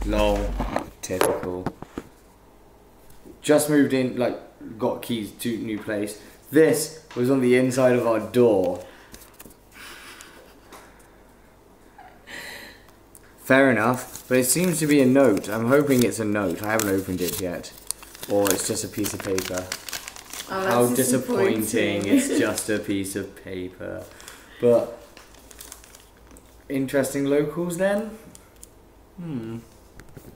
Lol. Typical. Just moved in, like, got keys to new place. This was on the inside of our door. Fair enough, but it seems to be a note. I'm hoping it's a note. I haven't opened it yet. Or it's just a piece of paper. Oh, how disappointing. It's just a piece of paper. But interesting locals then?